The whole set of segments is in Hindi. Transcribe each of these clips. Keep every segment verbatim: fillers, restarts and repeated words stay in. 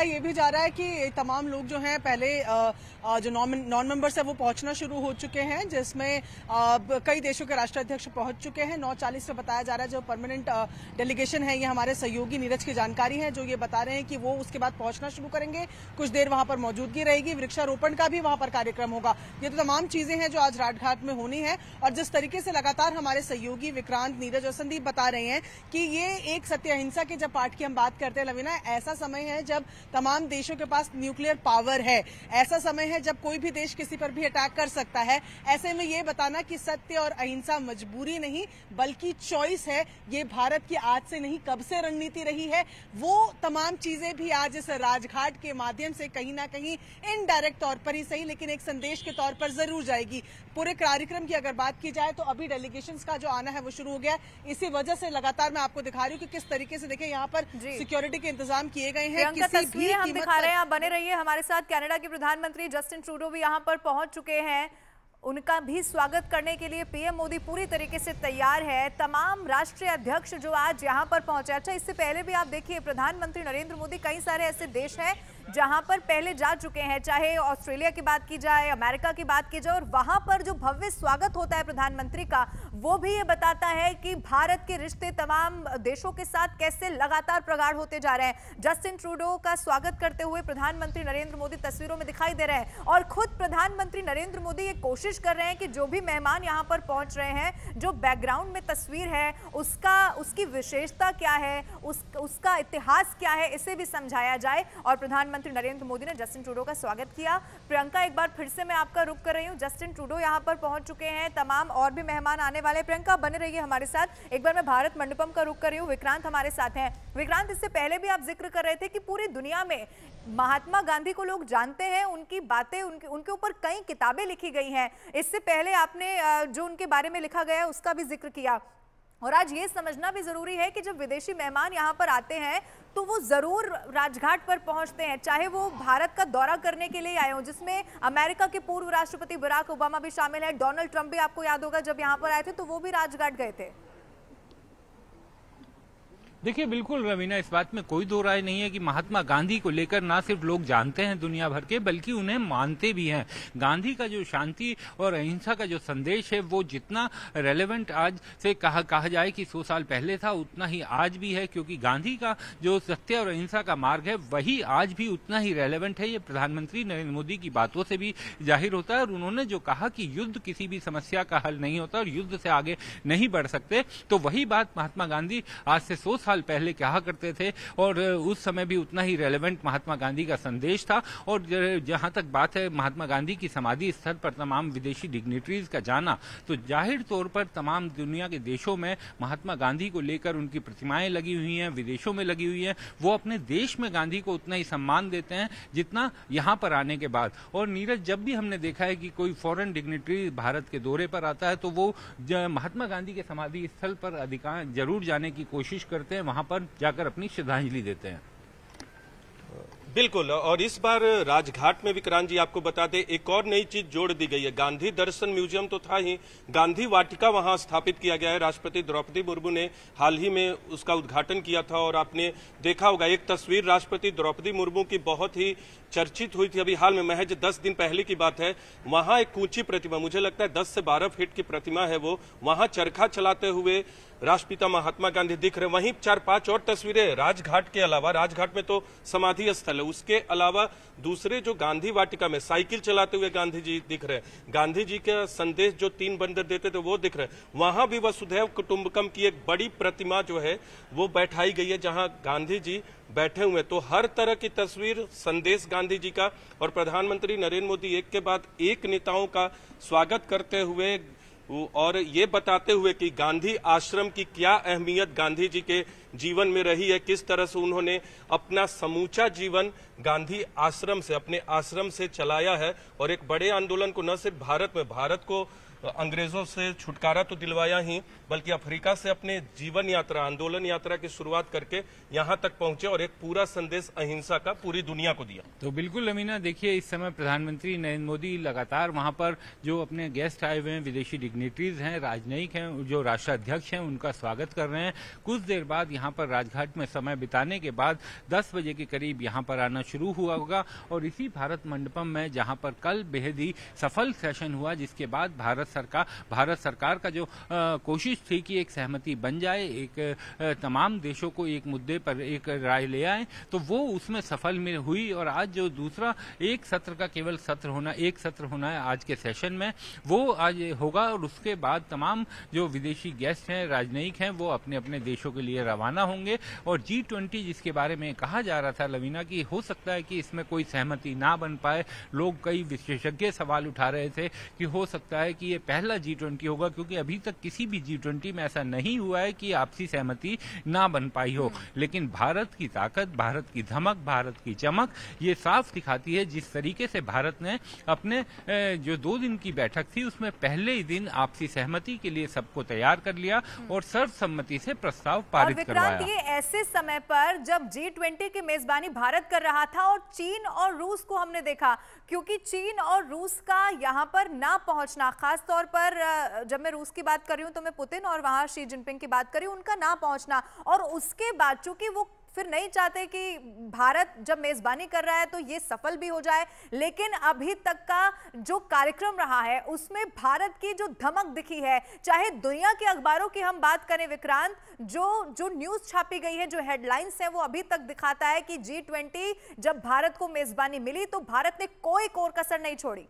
ये भी जा रहा है कि तमाम लोग जो हैं पहले जो नॉन मेंबर्स है वो पहुंचना शुरू हो चुके हैं, जिसमें कई देशों के राष्ट्राध्यक्ष पहुंच चुके हैं। नौ चालीस में बताया जा रहा है जो परमानेंट डेलीगेशन है, ये हमारे सहयोगी नीरज की जानकारी है, जो ये बता रहे हैं कि वो उसके बाद पहुंचना शुरू करेंगे। कुछ देर वहां पर मौजूदगी रहेगी, वृक्षारोपण का भी वहां पर कार्यक्रम होगा। ये तो तमाम चीजें हैं जो आज राजघाट में होनी है। और जिस तरीके से लगातार हमारे सहयोगी विक्रांत, नीरज और संदीप बता रहे हैं कि ये एक सत्य अहिंसा के जब पाठ की हम बात करते हैं लवीना, ऐसा समय है जब तमाम देशों के पास न्यूक्लियर पावर है, ऐसा समय है जब कोई भी देश किसी पर भी अटैक कर सकता है। ऐसे में ये बताना कि सत्य और अहिंसा मजबूरी नहीं बल्कि चॉइस है, ये भारत की आज से नहीं कब से रणनीति रही है। वो तमाम चीजें भी आज इस राजघाट के माध्यम से कहीं ना कहीं इनडायरेक्ट तौर पर ही सही लेकिन एक संदेश के तौर पर जरूर जाएगी। पूरे कार्यक्रम की अगर बात की जाए तो अभी डेलीगेशंस का जो आना है वो शुरू हो गया। इसी वजह से लगातार मैं आपको दिखा रही हूँ कि किस तरीके से देखिए यहाँ पर सिक्योरिटी के इंतजाम किए गए हैं। किसी भी हम दिखा रहे हैं, आप बने रहिए हमारे साथ। कनाडा के प्रधानमंत्री जस्टिन ट्रूडो भी यहाँ पर पहुंच चुके हैं। उनका भी स्वागत करने के लिए पीएम मोदी पूरी तरीके से तैयार है। तमाम राष्ट्रीय अध्यक्ष जो आज यहाँ पर पहुंचे। अच्छा, इससे पहले भी आप देखिए प्रधानमंत्री नरेंद्र मोदी कई सारे ऐसे देश हैं जहां पर पहले जा चुके हैं, चाहे ऑस्ट्रेलिया की बात की जाए, अमेरिका की बात की जाए, और वहां पर जो भव्य स्वागत होता है प्रधानमंत्री का, वो भी ये बताता है कि भारत के रिश्ते तमाम देशों के साथ कैसे लगातार प्रगाढ़ होते जा रहे हैं। जस्टिन ट्रूडो का स्वागत करते हुए प्रधानमंत्री नरेंद्र मोदी तस्वीरों में दिखाई दे रहे हैं और खुद प्रधानमंत्री नरेंद्र मोदी ये कोशिश कर रहे हैं कि जो भी मेहमान यहाँ पर पहुंच रहे हैं, जो बैकग्राउंड में तस्वीर है उसका उसकी विशेषता क्या है, उस, उसका इतिहास क्या है, इसे भी समझाया जाए। और प्रधानमंत्री प्रधानमंत्री नरेंद्र मोदी ने जस्टिन ट्रूडो का स्वागत किया। प्रियंका, एक बार फिर से मैं आपका रुख कर रही हूँ। जस्टिन ट्रूडो यहाँ पर पहुंच चुके हैं, तमाम और भी मेहमान आने वाले। प्रियंका, बने रहिए हमारे साथ। एक बार मैं भारत मंडपम का रुख कर रही हूँ। विक्रांत हमारे साथ हैं। विक्रांत, इससे पहले भी आप जिक्र कर रहे थे कि पूरी दुनिया में महात्मा गांधी को लोग जानते हैं, उनकी बातें, उनके उनके ऊपर कई किताबें लिखी गई हैं। इससे पहले आपने जो उनके बारे में लिखा गया है उसका भी जिक्र किया। और आज ये समझना भी जरूरी है कि जब विदेशी मेहमान यहाँ पर आते हैं तो वो जरूर राजघाट पर पहुंचते हैं, चाहे वो भारत का दौरा करने के लिए आए हों, जिसमें अमेरिका के पूर्व राष्ट्रपति बराक ओबामा भी शामिल है। डोनाल्ड ट्रंप भी, आपको याद होगा, जब यहाँ पर आए थे तो वो भी राजघाट गए थे। देखिए, बिल्कुल रवीना, इस बात में कोई दो राय नहीं है कि महात्मा गांधी को लेकर ना सिर्फ लोग जानते हैं दुनिया भर के, बल्कि उन्हें मानते भी हैं। गांधी का जो शांति और अहिंसा का जो संदेश है वो जितना रेलेवेंट आज से कहा कहा जाए कि सौ साल पहले था, उतना ही आज भी है, क्योंकि गांधी का जो सत्य और अहिंसा का मार्ग है वही आज भी उतना ही रेलेवेंट है। ये प्रधानमंत्री नरेंद्र मोदी की बातों से भी जाहिर होता है। और उन्होंने जो कहा कि युद्ध किसी भी समस्या का हल नहीं होता और युद्ध से आगे नहीं बढ़ सकते, तो वही बात महात्मा गांधी आज से सौ साल पहले कहा करते थे और उस समय भी उतना ही रेलेवेंट महात्मा गांधी का संदेश था। और जहां तक बात है महात्मा गांधी की समाधि स्थल पर तमाम विदेशी डिग्निटरीज का जाना, तो जाहिर तौर पर तमाम दुनिया के देशों में महात्मा गांधी को लेकर उनकी प्रतिमाएं लगी हुई हैं, विदेशों में लगी हुई हैं। वो अपने देश में गांधी को उतना ही सम्मान देते हैं जितना यहां पर आने के बाद। और नीरज, जब भी हमने देखा है कि कोई फॉरेन डिग्निटरी भारत के दौरे पर आता है तो वो महात्मा गांधी के समाधि स्थल पर अधिकांश जरूर जाने की कोशिश करते हैं, वहां पर जाकर अपनी श्रद्धांजलि देते हैं। बिल्कुल, और इस बार राजघाट में विक्रांत जी आपको बता दें एक और नई चीज जोड़ दी गई है। गांधी दर्शन म्यूजियम तो था ही, गांधी वाटिका वहां स्थापित किया गया है। राष्ट्रपति द्रौपदी मुर्मू ने हाल ही में उसका उद्घाटन किया था और आपने देखा होगा एक तस्वीर राष्ट्रपति द्रौपदी मुर्मू की बहुत ही चर्चित हुई थी। अभी हाल में महज दस दिन पहले की बात है, वहां एक ऊंची प्रतिमा, मुझे लगता है दस से बारह फीट की प्रतिमा है वो, वहां चरखा चलाते हुए राष्ट्रपिता महात्मा गांधी दिख रहे। वहीं चार पांच और तस्वीरें राजघाट के अलावा, राजघाट में तो समाधि स्थल है, उसके अलावा दूसरे जो गांधी वाटिका में साइकिल चलाते हुए गांधी जी दिख रहे, गांधी जी का संदेश जो तीन बंदर देते थे वो दिख रहे। वहां भी वसुधैव कुटुंबकम की एक बड़ी प्रतिमा जो है वो बैठाई गई है जहां गांधी जी बैठे हुए। तो हर तरह की तस्वीर, संदेश गांधी जी का, और प्रधानमंत्री नरेंद्र मोदी एक के बाद एक नेताओं का स्वागत करते हुए और ये बताते हुए कि गांधी आश्रम की क्या अहमियत गांधी जी के जीवन में रही है, किस तरह से उन्होंने अपना समूचा जीवन गांधी आश्रम से, अपने आश्रम से चलाया है। और एक बड़े आंदोलन को न सिर्फ भारत में, भारत को अंग्रेजों से छुटकारा तो दिलवाया ही, बल्कि अफ्रीका से अपने जीवन यात्रा, आंदोलन यात्रा की शुरुआत करके यहाँ तक पहुंचे और एक पूरा संदेश अहिंसा का पूरी दुनिया को दिया। तो बिल्कुल अमीना, देखिए इस समय प्रधानमंत्री नरेंद्र मोदी लगातार वहां पर जो अपने गेस्ट आए हुए हैं, विदेशी डिग्निटरीज हैं, राजनयिक हैं, जो राष्ट्राध्यक्ष हैं, उनका स्वागत कर रहे हैं। कुछ देर बाद यहाँ पर राजघाट में समय बिताने के बाद दस बजे के करीब यहाँ पर आना शुरू हुआ होगा और इसी भारत मंडपम में जहाँ पर कल बेहद ही सफल सेशन हुआ, जिसके बाद भारत सरकार भारत सरकार का जो आ, कोशिश थी कि एक सहमति बन जाए, एक आ, तमाम देशों को एक मुद्दे पर एक राय ले आए, तो वो उसमें सफल में हुई। और आज जो दूसरा एक सत्र का केवल सत्र होना एक सत्र होना है आज के सेशन में, वो आज होगा और उसके बाद तमाम जो विदेशी गेस्ट हैं, राजनयिक हैं, वो अपने अपने देशों के लिए रवाना होंगे। और जी ट्वेंटी जिसके बारे में कहा जा रहा था लवीना की हो सकता है कि इसमें कोई सहमति ना बन पाए, लोग कई विशेषज्ञ सवाल उठा रहे थे कि हो सकता है कि ये पहला जी ट्वेंटी होगा, क्योंकि अभी तक किसी भी जी ट्वेंटी में ऐसा नहीं हुआ है कि आपसी सहमति ना बन पाई हो। लेकिन भारत की ताकत, भारत की धमक, भारत की चमक ये साफ दिखाती है जिस तरीके से भारत ने अपने जो दो दिन की बैठक थी उसमें पहले ही दिन आपसी सहमति के लिए सबको तैयार कर लिया और सर्वसम्मति से प्रस्ताव पारित करवाया। ये ऐसे समय पर जब जी ट्वेंटी की मेजबानी भारत कर रहा था और चीन और रूस को हमने देखा, क्योंकि चीन और रूस का यहाँ पर ना पहुंचना, खास तौर पर जब मैं रूस की बात कर रही हूँ तो मैं पुतिन और वहां शी जिनपिंग की बात कर रही हूँ, उनका ना पहुंचना, और उसके बाद चूंकि वो फिर नहीं चाहते कि भारत जब मेजबानी कर रहा है तो ये सफल भी हो जाए, लेकिन अभी तक का जो कार्यक्रम रहा है उसमें भारत की जो धमक दिखी है, चाहे दुनिया के अखबारों की हम बात करें विक्रांत, जो जो न्यूज छापी गई है, जो हेडलाइंस है, वो अभी तक दिखाता है कि जी ट्वेंटी जब भारत को मेजबानी मिली तो भारत ने कोई कोर कसर नहीं छोड़ी।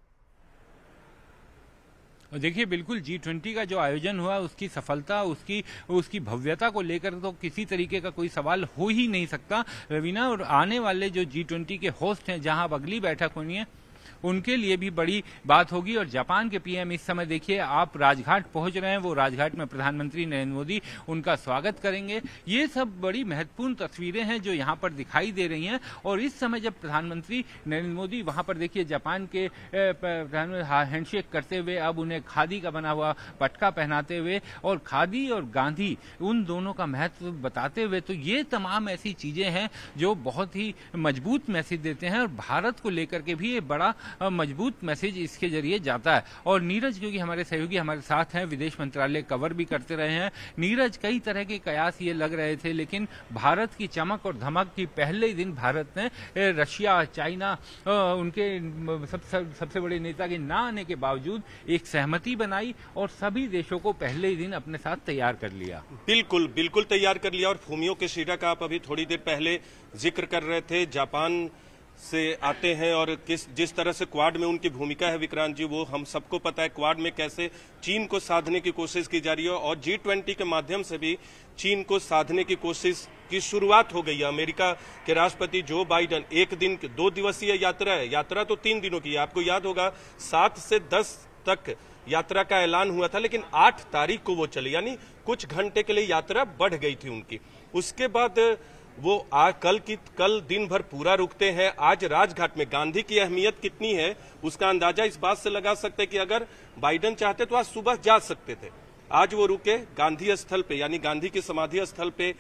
देखिए बिल्कुल जी ट्वेंटी का जो आयोजन हुआ उसकी सफलता, उसकी उसकी भव्यता को लेकर तो किसी तरीके का कोई सवाल हो ही नहीं सकता रवीना। और आने वाले जो जी ट्वेंटी के होस्ट हैं, जहां अब अगली बैठक होनी है, उनके लिए भी बड़ी बात होगी। और जापान के पीएम इस समय देखिए आप राजघाट पहुंच रहे हैं, वो राजघाट में प्रधानमंत्री नरेंद्र मोदी उनका स्वागत करेंगे। ये सब बड़ी महत्वपूर्ण तस्वीरें हैं जो यहाँ पर दिखाई दे रही हैं। और इस समय जब प्रधानमंत्री नरेंद्र मोदी वहां पर देखिए जापान के प्रधानमंत्री हैंडशेक करते हुए, अब उन्हें खादी का बना हुआ पटका पहनाते हुए और खादी और गांधी उन दोनों का महत्व बताते हुए, तो ये तमाम ऐसी चीजें हैं जो बहुत ही मजबूत मैसेज देते हैं और भारत को लेकर के भी ये बड़ा मजबूत मैसेज इसके जरिए जाता है। और नीरज, क्योंकि हमारे सहयोगी हमारे साथ हैं, विदेश मंत्रालय कवर भी करते रहे हैं, नीरज कई तरह के कयास ये लग रहे थे, लेकिन भारत की चमक और धमक की पहले ही दिन भारत ने रशिया, चाइना, उनके सब, सब, सबसे बड़े नेता के ना आने के बावजूद एक सहमति बनाई और सभी देशों को पहले ही दिन अपने साथ तैयार कर लिया। बिल्कुल बिल्कुल तैयार कर लिया। और फूमियो किशिडा का आप अभी थोड़ी देर पहले जिक्र कर रहे थे, जापान से आते हैं और किस जिस तरह से क्वाड में उनकी भूमिका है विक्रांत जी, वो हम सबको पता है। क्वाड में कैसे चीन को साधने की कोशिश की जा रही है और जी ट्वेंटी के माध्यम से भी चीन को साधने की कोशिश की शुरुआत हो गई है। अमेरिका के राष्ट्रपति जो बाइडन, एक दिन दो दिवसीय यात्रा है, यात्रा तो तीन दिनों की है, आपको याद होगा सात से दस तक यात्रा का ऐलान हुआ था, लेकिन आठ तारीख को वो चली, यानी कुछ घंटे के लिए यात्रा बढ़ गई थी उनकी। उसके बाद वो आज कल की कल दिन भर पूरा रुकते हैं। आज राजघाट में गांधी की अहमियत कितनी है उसका अंदाजा इस बात से लगा सकते हैं कि अगर बाइडन चाहते तो आज सुबह जा सकते थे। आज वो रुके गांधी स्थल पे, यानी गांधी की समाधि स्थल पे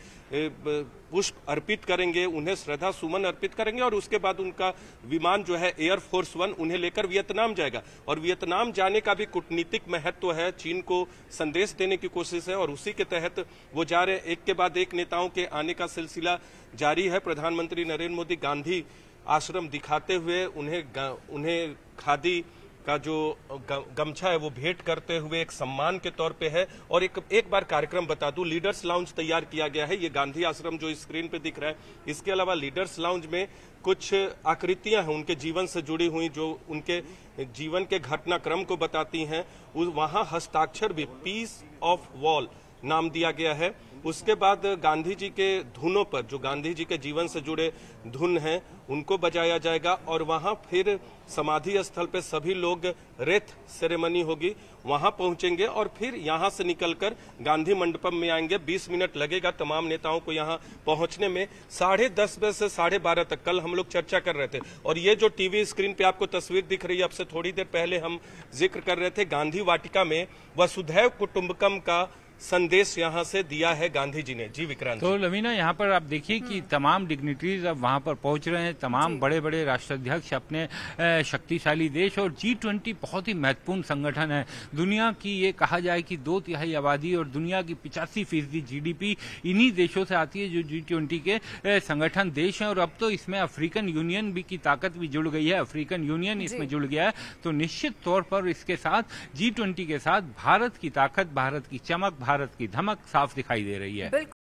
पुष्प अर्पित करेंगे, उन्हें श्रद्धा सुमन अर्पित करेंगे और उसके बाद उनका विमान जो है एयर फोर्स वन उन्हें लेकर वियतनाम जाएगा। और वियतनाम जाने का भी कूटनीतिक महत्व है, चीन को संदेश देने की कोशिश है और उसी के तहत वो जा रहे। एक के बाद एक नेताओं के आने का सिलसिला जारी है। प्रधानमंत्री नरेंद्र मोदी गांधी आश्रम दिखाते हुए उन्हें उन्हें खादी का जो गमछा है वो भेंट करते हुए एक सम्मान के तौर पे है। और एक एक बार कार्यक्रम बता दूं, लीडर्स लाउंज तैयार किया गया है। ये गांधी आश्रम जो स्क्रीन पे दिख रहा है, इसके अलावा लीडर्स लाउंज में कुछ आकृतियां हैं उनके जीवन से जुड़ी हुई, जो उनके जीवन के घटनाक्रम को बताती हैं। वहां हस्ताक्षर भी पीस ऑफ वॉल नाम दिया गया है। उसके बाद गांधी जी के धुनों पर, जो गांधी जी के जीवन से जुड़े धुन हैं, उनको बजाया जाएगा और वहां फिर समाधि स्थल पे सभी लोग रेत सेरेमनी होगी, वहां पहुंचेंगे और फिर यहां से निकलकर गांधी मंडपम में आएंगे। बीस मिनट लगेगा तमाम नेताओं को यहां पहुंचने में। साढ़े दस बजे से साढ़े बारह तक कल हम लोग चर्चा कर रहे थे और ये जो टीवी स्क्रीन पे आपको तस्वीर दिख रही है, अब से थोड़ी देर पहले हम जिक्र कर रहे थे, गांधी वाटिका में वसुधैव कुटुंबकम का संदेश यहां से दिया है गांधी जी ने। जी विक्रांत। तो लवीना, यहाँ पर आप देखिए कि तमाम डिग्निटरीज अब वहां पर पहुंच रहे हैं, तमाम बड़े बड़े राष्ट्राध्यक्ष अपने शक्तिशाली देश, और जी ट्वेंटी बहुत ही महत्वपूर्ण संगठन है। दुनिया की ये कहा जाए कि दो तिहाई आबादी और दुनिया की पिचासी फीसदी जीडीपी इन्हीं देशों से आती है जो जी ट्वेंटी के संगठन देश हैं। और अब तो इसमें अफ्रीकन यूनियन भी की ताकत भी जुड़ गई है, अफ्रीकन यूनियन इसमें जुड़ गया है। तो निश्चित तौर पर इसके साथ जी ट्वेंटी के साथ भारत की ताकत, भारत की चमक, भारत की धमक साफ दिखाई दे रही है।